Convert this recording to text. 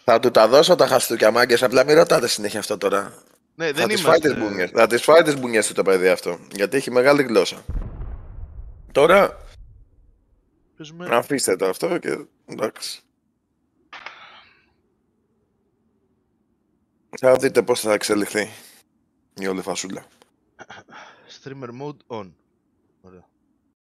Θα του τα δώσω τα χαστούκια, μάγκες, απλά μην ρωτάτε συνέχεια αυτό τώρα. Ναι, Θα τις φάει τις μπουνιές του το παιδί αυτό, γιατί έχει μεγάλη γλώσσα. Τώρα, αφήστε το αυτό και εντάξει. Θα δείτε πώς θα εξελιχθεί η όλη φασούλα. Streamer mode on. Ωραία.